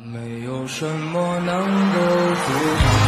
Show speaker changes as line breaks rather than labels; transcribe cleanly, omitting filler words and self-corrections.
没有什么能够阻挡